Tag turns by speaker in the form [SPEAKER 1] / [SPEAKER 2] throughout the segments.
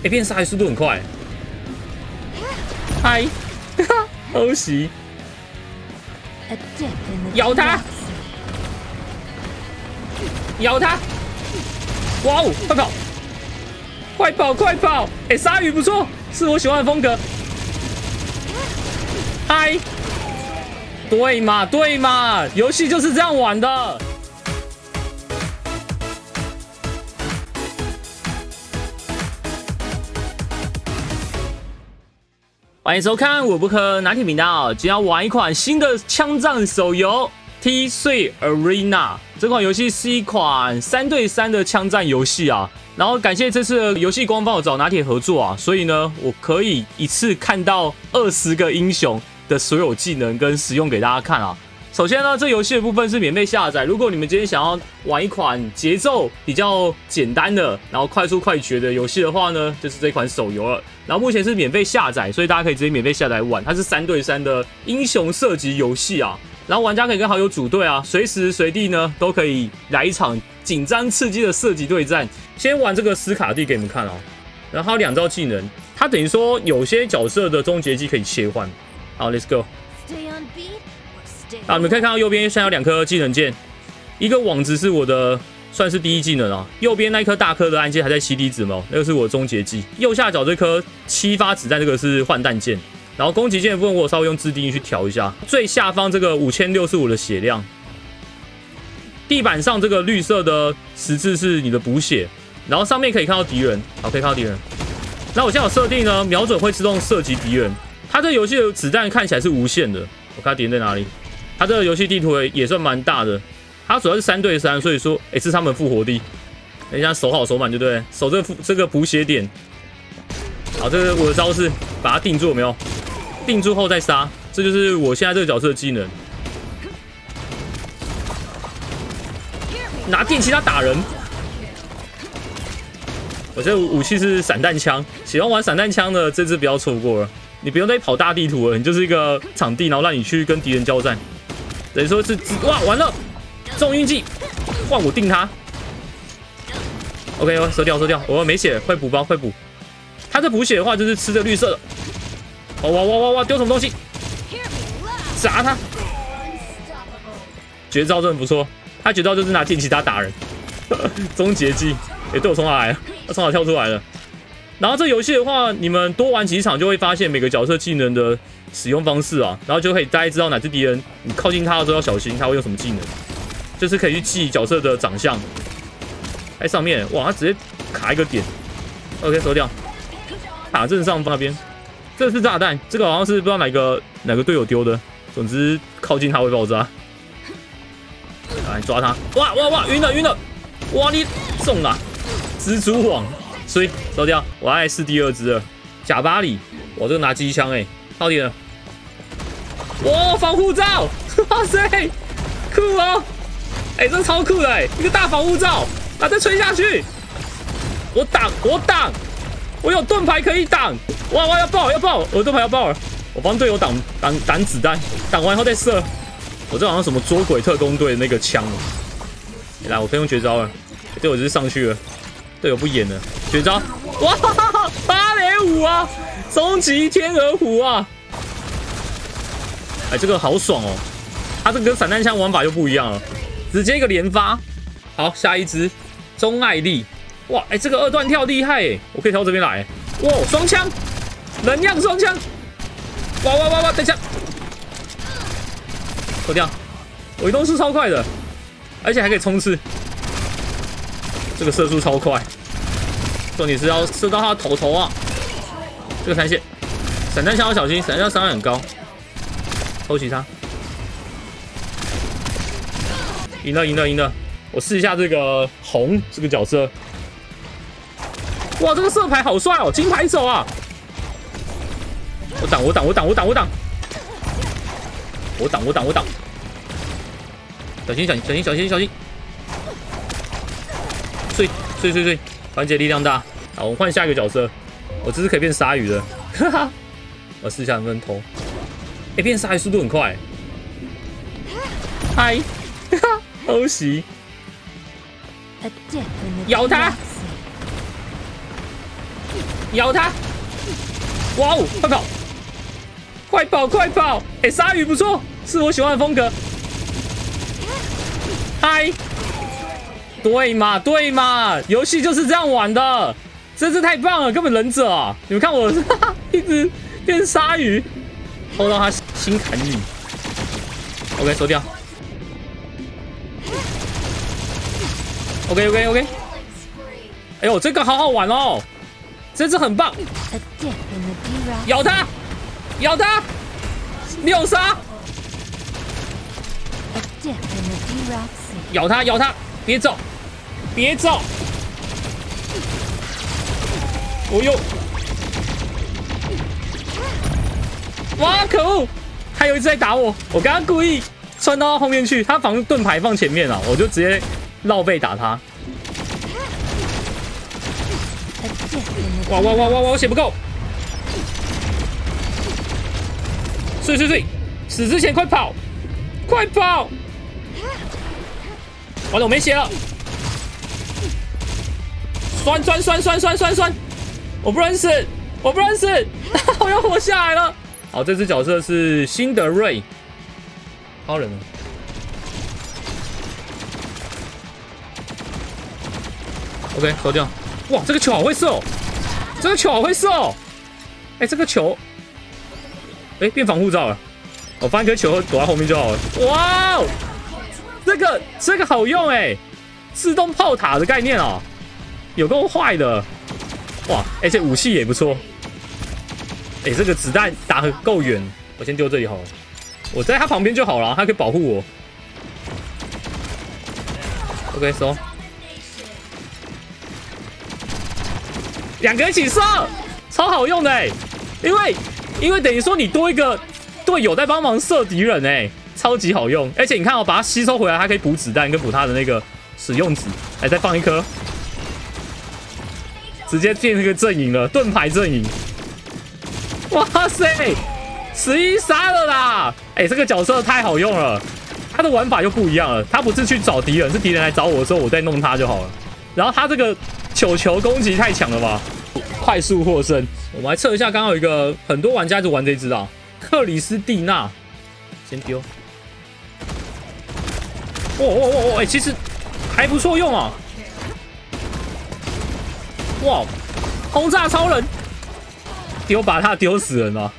[SPEAKER 1] 变鲨鱼速度很快。嗨，欧喜，咬它，咬它！哇哦，快跑！快跑，快跑！鲨鱼不错，是我喜欢的风格。嗨，对嘛，对嘛，游戏就是这样玩的。欢迎收看我不可拿铁频道，今天要玩一款新的枪战手游《T3 Arena》。这款游戏是一款3对3的枪战游戏啊。然后感谢这次的游戏官方有找拿铁合作啊，所以呢，我可以一次看到20个英雄的所有技能跟使用给大家看啊。首先呢，这游戏的部分是免费下载。如果你们今天想要玩一款节奏比较简单的，然后快速快决的游戏的话呢，就是这款手游了。然后目前是免费下载，所以大家可以直接免费下载玩。它是3对3的英雄射击游戏啊。然后玩家可以跟好友组队啊，随时随地呢都可以来一场紧张刺激的射击对战。先玩这个斯卡蒂给你们看哦。然后还有2招技能，它等于说有些角色的终结技可以切换。好 ，Let's go。你们可以看到右边现在有2颗技能键，一个网子是我的算是第一技能啊，右边那一颗大颗的按键还在CD指毛，那个是我的终结技。右下角这颗7发子弹，这个是换弹键。然后攻击键的部分我稍微用自定义去调一下。最下方这个5065的血量，地板上这个绿色的十字是你的补血，然后上面可以看到敌人，好，可以看到敌人。那我现在有设定呢，瞄准会自动射击敌人。它这游戏的子弹看起来是无限的，我看敌人在哪里。它这个游戏地图也算蛮大的，它主要是3对3，所以说，是他们复活地。等一下守好守满，对不对？守这个补血点。好，这个我的招式，把它定住，有没有？定住后再杀，这就是我现在这个角色的技能。拿电击他打人。我这武器是散弹枪，喜欢玩散弹枪的这支不要错过了。你不用再跑大地图了，你就是一个场地，然后让你去跟敌人交战。等于说是哇，完了，重运技，换我定他。OK， 收掉收掉，我没血，快补包快补。他这补血的话就是吃这绿色的。哇！丢什么东西？砸他！绝招真的不错，他绝招就是拿电击打人。终结技，对我从哪来了？他从哪跳出来了？然后这游戏的话，你们多玩几场就会发现每个角色技能的使用方式啊，然后就可以大概知道哪只敌人，你靠近他的时候要小心，他会用什么技能，就是可以去记角色的长相。在上面，哇，他直接卡一个点 ，OK， 收掉，卡正上方那边。这是炸弹，这个好像是不知道哪个队友丢的，总之靠近它会爆炸。来抓它！哇，晕了！哇，你中了！蜘蛛网，所以收掉。我爱试第2只了，贾巴里，我这个拿机枪到底了。哇，防护罩，哇塞，酷哦！这超酷的一个大防护罩，再吹下去，我挡。我有盾牌可以挡，哇！要爆！我的盾牌要爆了，我帮队友挡子弹，挡完后再射。我这好像什么捉鬼特工队的那个枪哦。来，我可以用绝招了，队友只是上去了，队友不演了，绝招！哇，805啊，终极天鹅湖啊！这个好爽哦，它这个跟散弹枪玩法又不一样了，直接一个连发。好，下一只钟爱丽。哇，这个2段跳厉害我可以跳这边来。哇，双枪，能量双枪。哇，等一下，走掉。我移动速超快的，而且还可以冲刺。这个射速超快，重点是要射到他的头啊。这个弹线，散弹枪要小心，散弹枪伤害很高。偷袭他，赢了！我试一下这个红这个角色。哇，这个射牌好帅哦，金牌手啊！我挡！小心！碎！团结力量大。好，我们换下一个角色。我这是可以变鲨鱼的，哈哈！我试一下能不能偷。变鲨鱼速度很快。嗨，哈哈，偷袭！咬他！ 咬他！哇哦，快跑！快跑，快跑！哎，鲨鱼不错，是我喜欢的风格。嗨，对嘛，对嘛，游戏就是这样玩的，真是太棒了，根本忍者啊！你们看我一直变鲨鱼，偷到他心坎里。OK， 收掉。OK。哎呦，这个好好玩哦，这只很棒。咬他，咬他，6杀。咬他，咬他，别走，别走。哦呦！哇，可恶！还有一只在打我，我刚刚故意穿到后面去，他防盾牌放前面啊，我就直接绕背打他。哇！我血不够！碎！死之前快跑！快跑！完了，我没血了。酸！我不认识！我要活下来了。好，这只角色是辛德瑞，超人。OK， 收掉。哇，这个球好会射哦！哎，这个球，哎，变防护罩了。我放一颗球躲在后面就好了。哇哦，这个好用哎，自动炮塔的概念哦，有够坏的。哇，而且武器也不错。哎，这个子弹打得够远，我先丢这里好了。我在他旁边就好了，他可以保护我。OK， 收。2个一起射，超好用的哎！因为等于说你多一个队友在帮忙射敌人哎，超级好用。而且你看哦，把它吸收回来，它可以补子弹跟补它的那个使用值。来，再放一颗，直接变成一个阵营了，盾牌阵营。哇塞，11杀了啦！哎，这个角色太好用了，他的玩法又不一样了。他不是去找敌人，是敌人来找我的时候，我再弄他就好了。然后他这个球攻击太强了吧，快速获胜。我们来测一下，刚刚有一个很多玩家一直玩这只啊，克里斯蒂娜，先丢。哎，其实还不错用啊。哇，轰炸超人，把他丢死人了。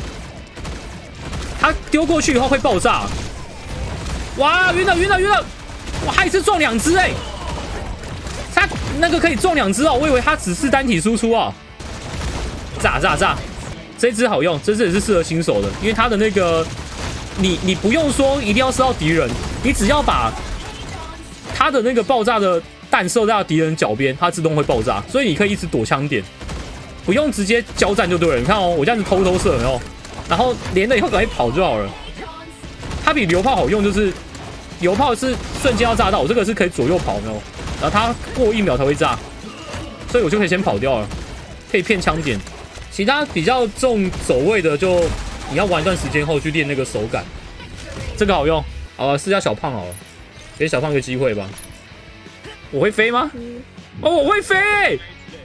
[SPEAKER 1] 他丢过去以后会爆炸。哇，晕了！哇，他一次撞2只哎。他那个可以撞2只哦，我以为他只是单体输出啊。炸！这只好用，这只也是适合新手的，因为它的那个你不用说一定要射到敌人，你只要把它的那个爆炸的弹射到敌人脚边，它自动会爆炸，所以你可以一直躲枪点，不用直接交战就对了。你看哦，我这样子偷射有没有？然后连了以后赶快跑就好了。它比榴炮好用，就是榴炮是瞬间要炸到，我这个是可以左右跑没有？然后它过1秒才会炸，所以我就可以先跑掉了，可以骗枪点。其他比较重走位的，就你要玩一段时间后去练那个手感。这个好用，好了，试下小胖好了，给小胖一个机会吧。我会飞吗？哦，我会飞，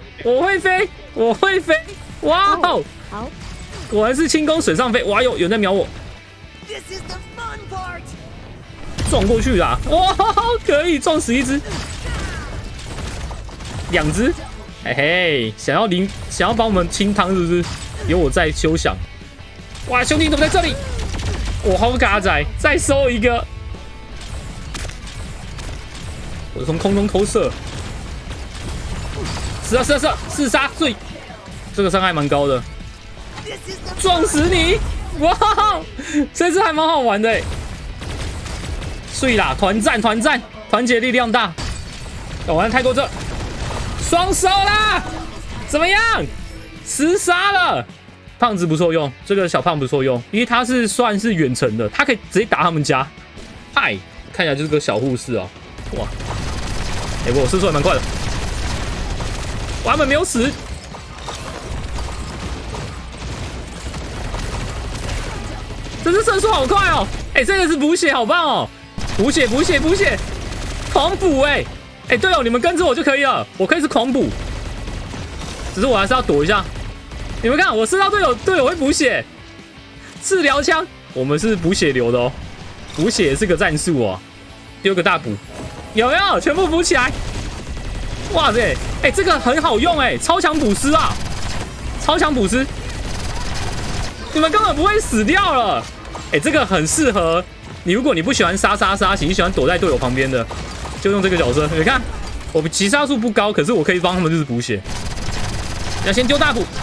[SPEAKER 1] 哇哦！好，果然是轻功水上飞。哇，有人在瞄我，撞过去啦！哇，可以撞死1只。2只，嘿嘿，想要把我们清汤是不是？有我在休想。哇，兄弟怎么在这里？我好嘎仔，再收一个。我从空中偷射，4杀碎，这个伤害蛮高的，撞死你！哇，这次还蛮好玩的哎。碎啦，团战，团结力量大。玩太多这。双手啦，怎么样？10杀了，胖子不错用，这个小胖不错用，因为他是算是远程的，他可以直接打他们家。嗨，看起来就是个小护士啊！哇，哎，我射出来蛮快的，哇，他们没有死。这次射速好快哦！哎，这个是补血，好棒哦！补血，狂补哎！哎，对哦，你们跟着我就可以了，我可以是狂补。 只是我还是要躲一下。你们看，我射到队友，队友会补血，治疗枪，我们是补血流的哦，补血也是个战术哦。丢个大补，有没有？全部补起来！哇塞，哎，这个很好用哎，超强补师啊，超强补师，你们根本不会死掉了。哎，这个很适合你，如果你不喜欢杀，你喜欢躲在队友旁边的，就用这个角色。你看，我击杀数不高，可是我可以帮他们就是补血。要先丢大补，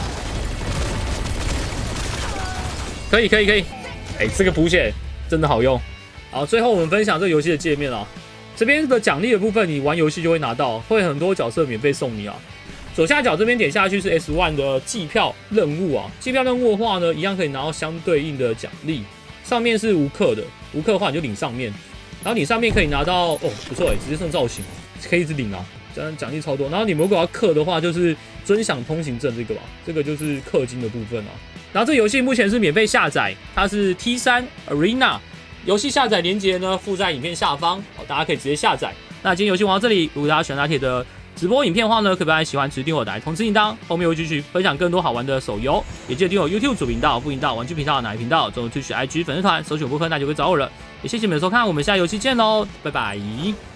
[SPEAKER 1] 可以。哎，这个补血真的好用。好，最后我们分享这个游戏的界面啊，这边的奖励的部分，你玩游戏就会拿到，会很多角色免费送你啊。左下角这边点下去是 S1 的季票任务啊，季票任务的话呢，一样可以拿到相对应的奖励。上面是无氪的，无氪的话你就领上面，然后你上面可以拿到哦，不错哎，直接送造型，可以一直领啊，这样奖励超多。然后你们如果要氪的话，就是尊享通行证这个吧，这个就是氪金的部分啊。然后这个游戏目前是免费下载，它是 T3 Arena。游戏下载连结呢附在影片下方，好，大家可以直接下载。那今天游戏玩到这里，如果大家喜欢拿铁的直播影片的话呢，可以把喜欢持续订阅我的通知铃铛，后面会继续分享更多好玩的手游，也记得订阅 YouTube 主频道、副频道、玩具频道、哪一频道，中有 Twitch、IG 粉丝团，搜寻部分那就会找我了。也谢谢你们的收看，我们下游戏见喽，拜拜。